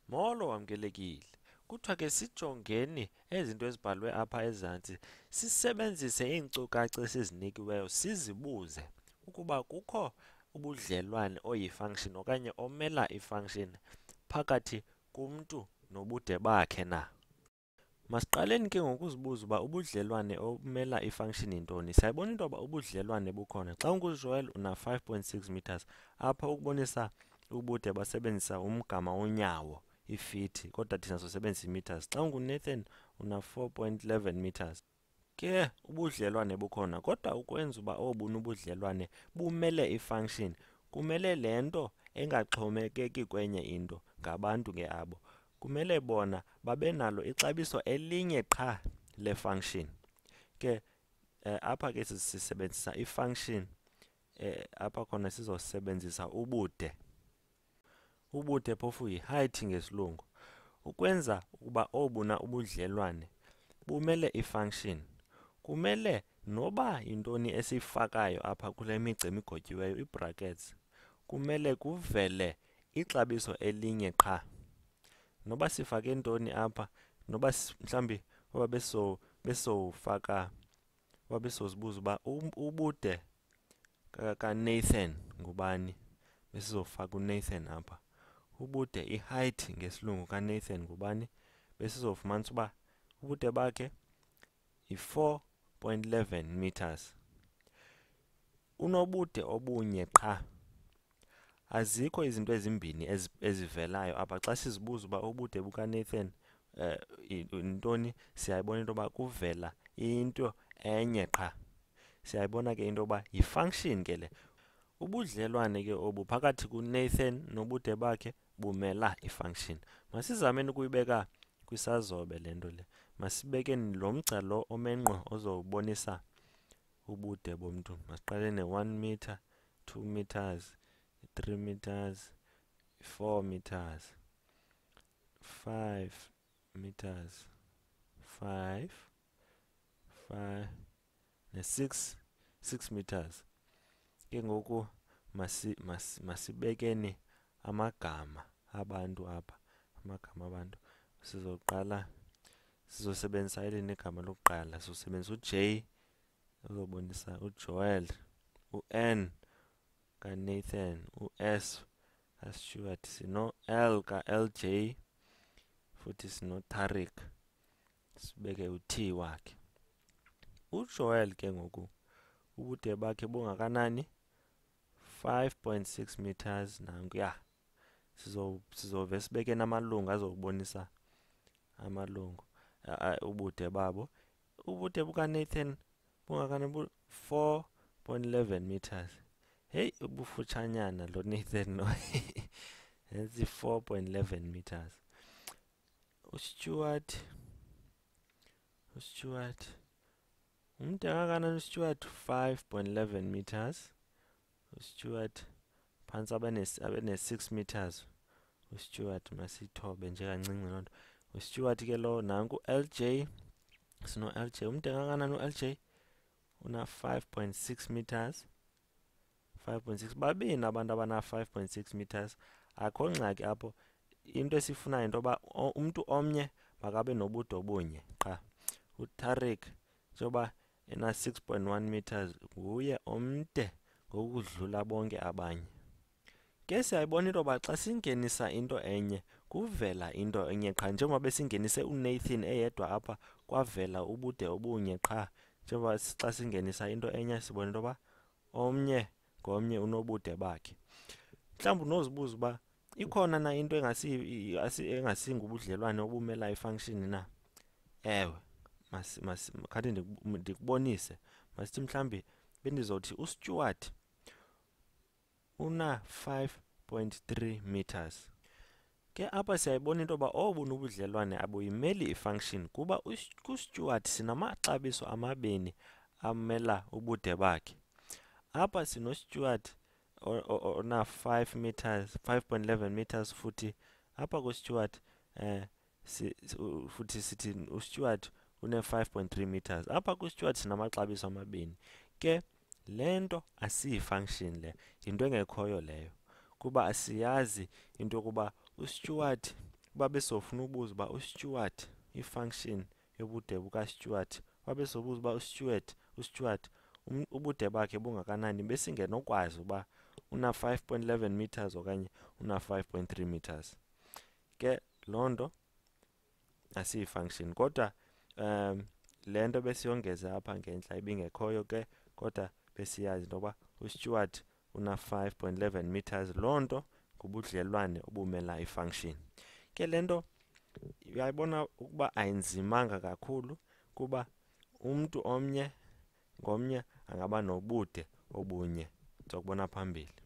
Molo wamkelekile. Kuthiwa ke sijongeni ezinto ezibhalwe apha ezantsi, sisebenzise iinkcukacha esizinikiweyo sizibuze ukuba kukho ubudlelwane oyi-function okanye omela i-function phakathi kumntu nobude bakhe na. Masiqaleni ke ngokuzibuza uba ubudlelwane omela i-function yintoni. Siyayibona into yoba ubudlelwane bukhona. Xa unguJoel una 5.6 meters, apha ukubonisa ubude basebenzisa umgama wonyawo, iifiti, kodwa thina sisebenzisa imeters. Xa unguNathan una 4.11 meters. Ke ubudlelwane bukhona, kodwa ukwenza uba obu ubudlelwane bumele i-function, kumele le nto engaxhomekeki kwenye into, ngabantu ke abo, kumele bona babe nalo ixabiso elinye qha le-function. Ke apha ke sisebenzisa i-function, apha khona sizosebenzisa ubude. Ubude phofu yi-height ngesilungu. Ukwenza ukuba obuna ubudlelwane bumele i-function, kumele noba yintoni esiyifakayo apha kule migca emigotyiweyo, ii-brackets, kumele kuvele ixabiso elinye qha. Noba sifake ntoni apha, noba mhlawumbi uba besowufaka, uba besowuzibuza uba ubude kaNathan ngubani, besizofaka uNathan apha. Ubude, i-height ngesilungu kaNathan ngubani, besizofumanisa uba ubude bakhe yi-4.11 meters. Unobude obunye qha. Azikho izinto ezimbini ezivelayo apha. Xa sizibuza uba ubude bukaNathan yintoni, siyayibona into yoba kuvela into enye qha. Siyayibona ke into yoba yi-function ke le. Ubudlelwane ke obu phakathi kuNathan nobude bakhe bumela i-function. Masizameni ukuyibeka kwisazobe le nto le. Masibekeni lo mgca lo omenqo ozobonisa ubude bomntu. Masiqale ne-1 meter, 2 meters, 3 meters, 4 meters, 5 meters, 5 ne-6 meters. Ke ngoku masibekeni amagama abantu apha, amagama abantu. Sizoqala, sizosebenzisa eli negama lokuqala. Sizosebenzisa uJ, uzobonisa uJoel, u-N kaNathan, u-S kaStuart, sino-L ka-LJ, futhi sino-Tariq, sibeke u-T wakhe. UJoel ke ngoku ubude bakhe bungakanani? 5.6 meters nankuya. Sizove sibeke namalungu azobonisa amalungu, ubude babo. Ubude bukaNathan bungakanani? 4.11 meters. Heyi, ubufutshanyana lo Nathan no. Yenza i-4.11 meters. uStuart umde kangakanani uStuart? 5.11 meters. uStuart phantsi abe ne-6 meters. uStuart masiyithobe nje kancinci loo nto. uStuart ke lo nanku LJ, sino-LJ. Umde kangakanani u-LJ? Una 5.6 meters. 5.6. Babini abantu abana 5.6 meters. Akho ngxaki apho. Into esifunayo into yoba umntu omnye makabe nobude obunye qha. uTariq njengoba ena 6.1 meters, nguye omde ngokudlula bonke abanye. Ke siyayibona into yoba xa singenisa into enye kuvela into enye qha. Njengoba besingenise uNathan eyedwa apha, kwavela ubude obunye qha. Njengoba xa singenisa into enye sibona into yoba omnye ngomnye unobude bakhe. Mhlawumbi unozibuza uba ikhona na into engasingubudlelwane obumela i-function na? Ewe, khange ndikubonise. Masithi mhlawumbi bendizothi uStuart una 5.3 meters. Ke apha siyayibona into yoba obu ubudlelwane abuyimeli i-function, kuba kuStuart sinamaxabiso amabini amela ubude bakhe. Apha sinoStuart ona 5 meters, 5.11 meters, futhi apha kuStuart futhi sithi uStuart une 5.3 meters. Apha kuStuart sinamaxabiso amabini. Ke le nto asiyi-function le, yinto engekhoyo leyo, kuba asiyazi into yokuba uStuart uba besofuna ubuza uba uStuart, ifunction yobude bukaStuart, wabe sobuza uba uStuart ubude bakhe bungakanani, besingenokwazi uba una 5.11 meters okanye una 5.3 meters. Ke loo nto asiyifunction, kodwa le nto besiyongeza apha ngentla ibingekhoyo ke, kodwa besiyazi into yoba uStuart una 5.11 meters. Loo nto ngubudlelwane obumela ifunction. Ke le nto uyayibona ukuba ayinzimanga kakhulu, kuba umntu omnye ngomnye angaba nobude obunye, ndizokubona phambili.